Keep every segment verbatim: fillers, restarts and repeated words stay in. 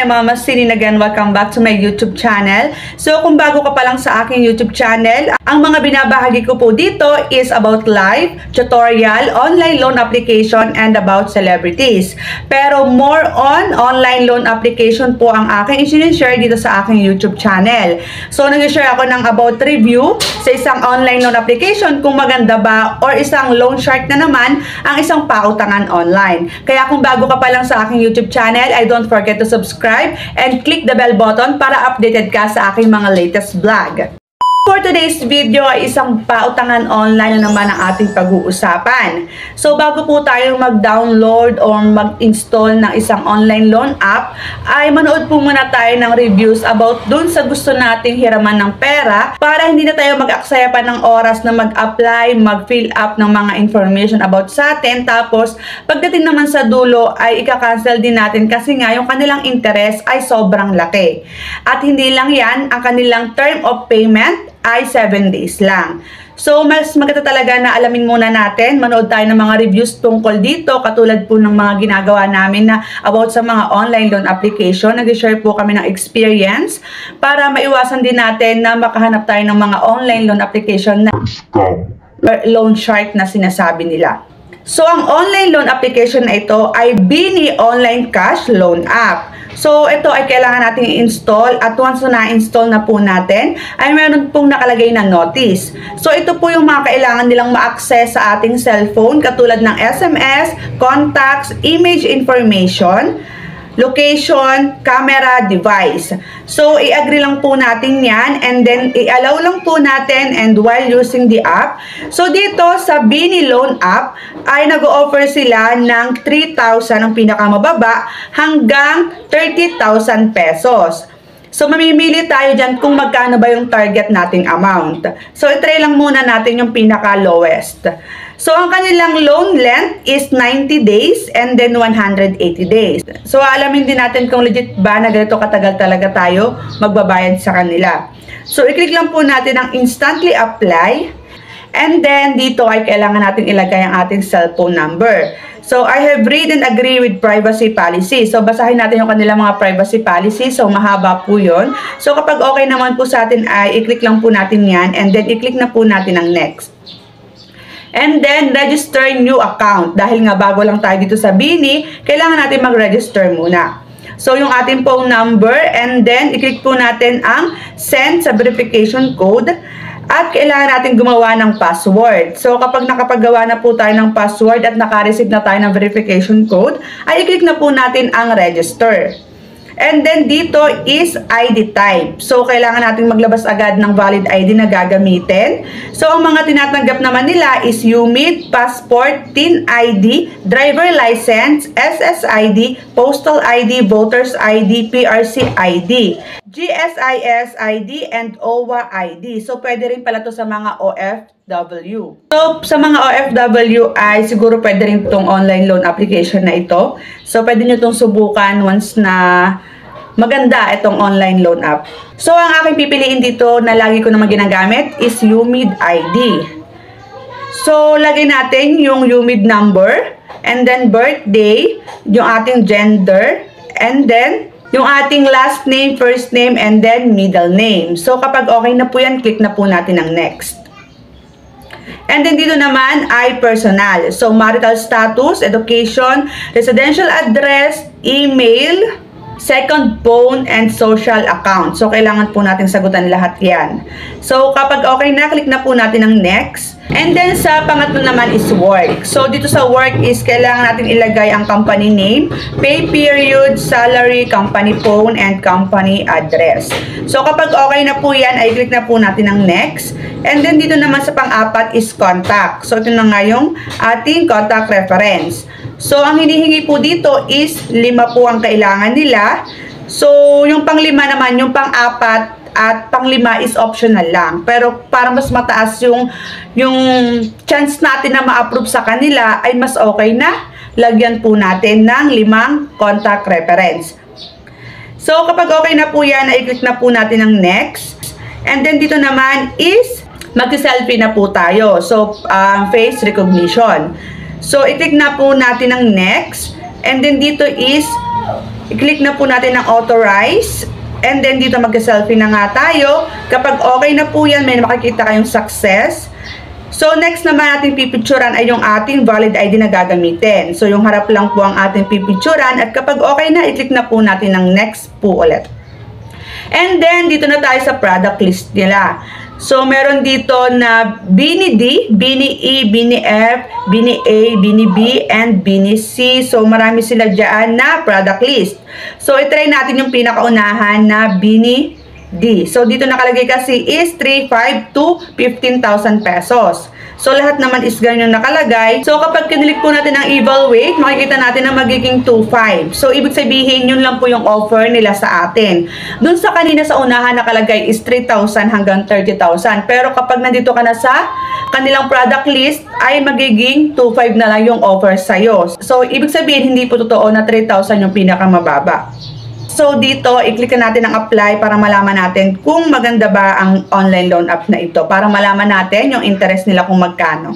I'm Mama Celine again. Welcome back to my YouTube channel. So kung bago ka pa lang sa aking YouTube channel, ang mga binabahagi ko po dito is about life, tutorial, online loan application, and about celebrities. Pero more on online loan application po ang aking i-share dito sa aking YouTube channel. So nag-share ako ng about review sa isang online loan application kung maganda ba or isang loan shark na naman ang isang pautangan online. Kaya kung bago ka pa lang sa aking YouTube channel, I don't forget to subscribe and click the bell button para updated ka sa aking mga latest vlog. For today's video ay isang pautangan online na naman ang ating pag-uusapan. So bago po tayo mag-download or mag-install ng isang online loan app, ay manood po muna tayo ng reviews about dun sa gusto nating hiraman ng pera para hindi na tayo mag-aksaya pa ng oras na mag-apply, mag-fill up ng mga information about sa atin. Tapos pagdating naman sa dulo ay ika-cancel din natin kasi nga yung kanilang interest ay sobrang laki. At hindi lang yan, ang kanilang term of payment ay seven days lang. So, mas maganda talaga na alamin muna natin. Manood tayo ng mga reviews tungkol dito. Katulad po ng mga ginagawa namin na about sa mga online loan application. Nag-share po kami ng experience para maiwasan din natin na makahanap tayo ng mga online loan application na loan shark na sinasabi nila. So, ang online loan application na ito ay Bini Online Cash Loan App. So, ito ay kailangan natin i-install at once na na-install na po natin, ay meron pong nakalagay na notice. So, ito po yung mga kailangan nilang ma-access sa ating cellphone katulad ng S M S, contacts, image information, location, camera, device. So, i-agree lang po natin yan and then i-allow lang po natin and while using the app. So, dito sa Bini Loan App ay nag-o-offer sila ng three thousand ang pinakamababa hanggang thirty thousand pesos. So, mamimili tayo dyan kung magkano ba yung target nating amount. So, i-try lang muna natin yung pinaka-lowest. So, ang kanilang loan length is ninety days and then one hundred eighty days. So, alamin din natin kung legit ba na ganito katagal talaga tayo magbabayad sa kanila. So, i-click lang po natin ang instantly apply. And then, dito ay kailangan natin ilagay ang ating cellphone number. So, I have read and agree with privacy policy. So, basahin natin yung kanilang mga privacy policy. So, mahaba po yun. So, kapag okay naman po sa atin ay i-click lang po natin yan. And then, i-click na po natin ang next. And then, register new account. Dahil nga bago lang tayo dito sa Bini, kailangan natin mag-register muna. So, yung ating phone number, and then, i-click po natin ang send sa verification code. At kailangan natin gumawa ng password. So, kapag nakapagawa na po tayo ng password at naka-receive na tayo ng verification code, ay i-click na po natin ang register. And then, dito is I D type. So, kailangan natin maglabas agad ng valid I D na gagamitin. So, ang mga tinatanggap naman nila is U M I D, passport, T I N I D, driver license, S S I D, postal I D, voters I D, P R C I D, G S I S I D, and O W A I D. So, pwede rin pala to sa mga O F W. So, sa mga O F W ay siguro pwede rin itong online loan application na ito. So, pwede nyo itong subukan once na maganda itong online loan app. So, ang aking pipiliin dito na lagi ko naman ginagamit is U M I D I D. So, lagay natin yung U M I D number, and then birthday, yung ating gender, and then yung ating last name, first name, and then middle name. So, kapag okay na po yan, click na po natin ang next. And then dito naman ay personal. So, marital status, education, residential address, email, second phone, and social account. So, kailangan po natin sagutan lahat yan. So, kapag okay na, click na po natin ang next. And then, sa pangatlo naman is work. So, dito sa work is kailangan natin ilagay ang company name, pay period, salary, company phone, and company address. So, kapag okay na po yan, ay click na po natin ang next. And then, dito naman sa pang-apat is contact. So, ito na nga yung ating contact reference. So, ang hinihingi po dito is lima po ang kailangan nila. So, yung panglima naman, yung pang-apat at panglima is optional lang. Pero para mas mataas yung, yung chance natin na ma-approve sa kanila, ay mas okay na lagyan po natin ng limang contact reference. So, kapag okay na po yan, ay click na po natin ang next. And then, dito naman is mag-selfie na po tayo. So, um, face recognition. So, i-click na po natin ang next. And then, dito is i-click na po natin ang authorize. And then dito magka-selfie na nga tayo. Kapag okay na po yan, may makikita kayong success. So next naman ating pipicturan ay yung ating valid I D na gagamitin. So yung harap lang po ang ating pipicturan at kapag okay na, i-click na po natin ang next po ulit. And then dito na tayo sa product list nila. So meron dito na Bini D, Bini E, Bini F, Bini A, Bini B, and Bini C. So marami sila dyan na product list. So itry natin yung pinakaunahan na Bini D. So dito nakalagay kasi is three five to fifteen thousand pesos. So lahat naman is ganyan nakalagay. So kapag kinilik po natin ang evaluate, makikita natin na magiging two five. So ibig sabihin yun lang po yung offer nila sa atin. Dun sa kanina sa unahan nakalagay is three thousand hanggang thirty thousand. Pero kapag nandito ka na sa kanilang product list ay magiging two five na lang yung offer sa'yo. So ibig sabihin hindi po totoo na three thousand yung pinakamababa. So dito, i-click natin ang apply para malaman natin kung maganda ba ang online loan app na ito. Para malaman natin yung interest nila kung magkano.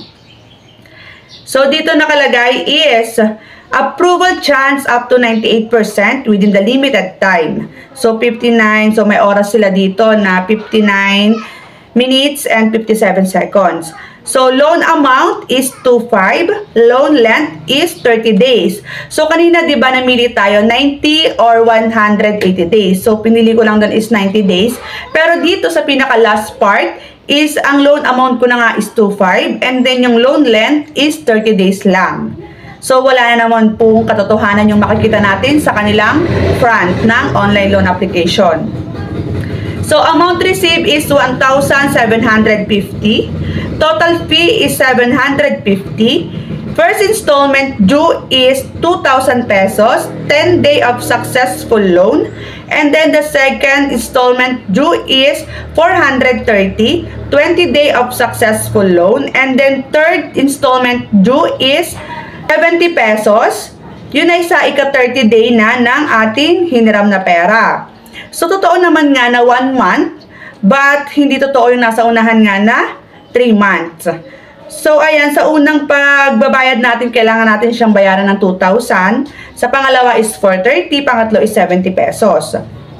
So dito nakalagay is approval chance up to ninety-eight percent within the limited time. So fifty-nine, so may oras sila dito na fifty-nine minutes and fifty-seven seconds. So, loan amount is two five, loan length is thirty days. So, kanina, di ba, namili tayo ninety or one hundred eighty days. So, pinili ko lang doon is ninety days. Pero dito sa pinaka-last part is ang loan amount ko na nga is two five and then yung loan length is thirty days lang. So, wala na naman pong katotohanan yung makikita natin sa kanilang front ng online loan application. So, amount received is one thousand seven hundred fifty. Total fee is seven hundred fifty. First installment due is two thousand pesos, ten day of successful loan. And then the second installment due is four hundred thirty, twenty day of successful loan. And then third installment due is seventy pesos. Yun ay sa ika-thirty day na ng ating hiniram na pera. So, totoo naman nga na one month, but hindi totoo yung nasa unahan nga na three months. So, ayan, sa unang pagbabayad natin, kailangan natin siyang bayaran ng two thousand. Sa pangalawa is four thirty, pangatlo is seventy pesos.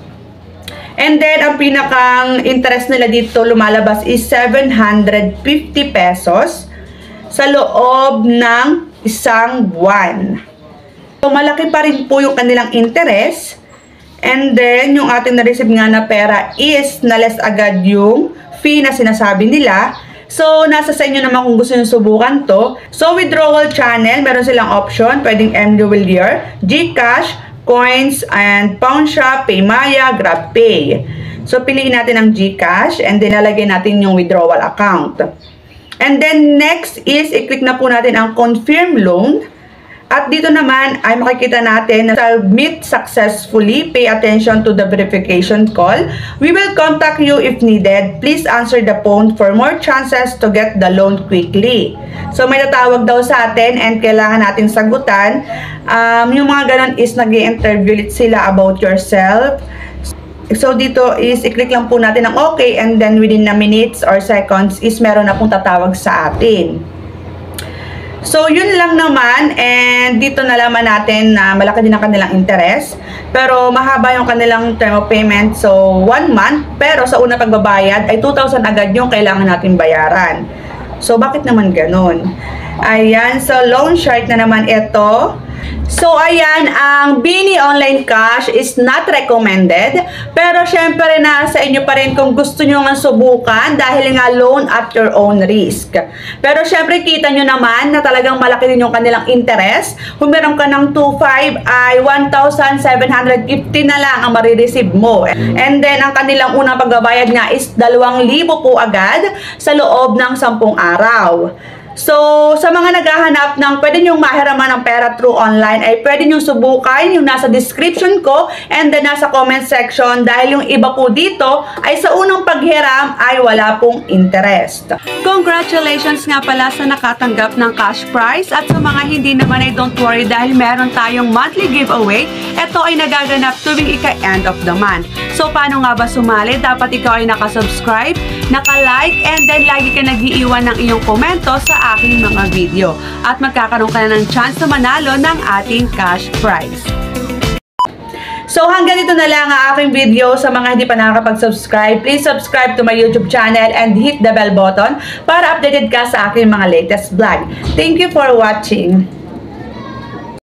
And then, ang pinakang interest nila dito lumalabas is seven hundred fifty pesos sa loob ng isang buwan. So, malaki pa rin po yung kanilang interest. And then, yung ating na-receive nga na pera is na-less agad yung fee na sinasabi nila. So, nasa sa inyo naman kung gusto nyo subukan to. So, withdrawal channel, meron silang option. Pwedeng M Juwelier, GCash, Coins, and Pawn Shop, Paymaya, GrabPay. So, piliin natin ang GCash and then lalagay natin yung withdrawal account. And then, next is, i-click na po natin ang Confirm Loan. At dito naman ay makikita natin na submit successfully. Pay attention to the verification call. We will contact you if needed. Please answer the phone for more chances to get the loan quickly. So may tatawag daw sa atin and kailangan natin sagutan. Um, yung mga ganon is nag-i-interview ulit sila about yourself. So dito is i-click lang po natin ang okay and then within a minutes or seconds is meron na pong tatawag sa atin. So, yun lang naman, and dito nalaman natin na malaki din ang kanilang interest, pero mahaba yung kanilang term of payment, so one month, pero sa una pagbabayad ay two thousand agad yung kailangan natin bayaran. So, bakit naman ganun? Ayan, so loan shark na naman ito. So, ayan, ang Bini Online Cash is not recommended. Pero, syempre, nasa inyo pa rin kung gusto nyo nga subukan dahil nga loan at your own risk. Pero, syempre, kita nyo naman na talagang malaki din yung kanilang interest. Kung meron ka ng two five ay one thousand seven hundred fifty na lang ang marireceive mo. And then, ang kanilang unang pagbabayad nga is two thousand po agad sa loob ng sampung araw. So, sa mga naghahanap ng pwede nyong mahiraman ng pera through online, ay pwede nyong subukan yung nasa description ko and then nasa comment section dahil yung iba po dito ay sa unang paghiram ay wala pong interest. Congratulations nga pala sa nakatanggap ng cash prize at sa mga hindi naman ay don't worry dahil meron tayong monthly giveaway. Ito ay nagaganap tuwing ika-end of the month. So, paano nga ba sumali? Dapat ikaw ay nakasubscribe, naka-like, and then lagi ka nag-iiwan ng iyong komento sa aking mga video. At magkakaroon ka na ng chance na manalo ng ating cash prize. So hanggang dito na lang ang aking video. Sa mga hindi pa nakakapag-subscribe, please subscribe to my YouTube channel and hit the bell button para updated ka sa aking mga latest vlog. Thank you for watching.